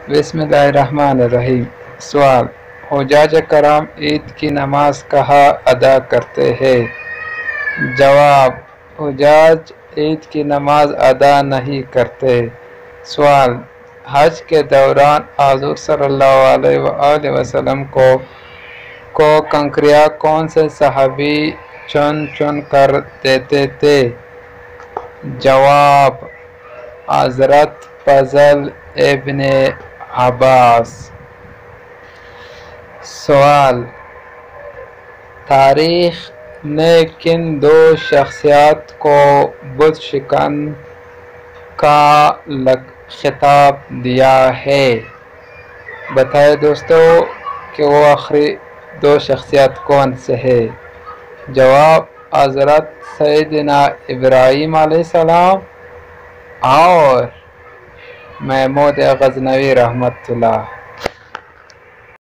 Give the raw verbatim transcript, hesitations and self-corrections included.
بسم اللہ الرحمن الرحیم۔ سوال: حجاج کرام عید کی نماز کہاں ادا کرتے ہیں؟ جواب: حجاج عید کی نماز ادا نہیں کرتے۔ سوال: حج کے دوران حضور صلی اللہ علیہ وآلہ وسلم کو کو کنکریاں کون سے صحابی چن چن کر دیتے تھے؟ جواب: حضرت فضل ابن عباس۔ سوال: تاریخ نے کن دو شخصیات کو بت شکن کا خطاب دیا ہے؟ بتائیں دوستو کہ وہ آخری دو شخصیات کون سے ہیں؟ جواب: حضرت سیدنا ابراہیم علیہ السلام اور محمود غزنوی رحمۃ اللہ۔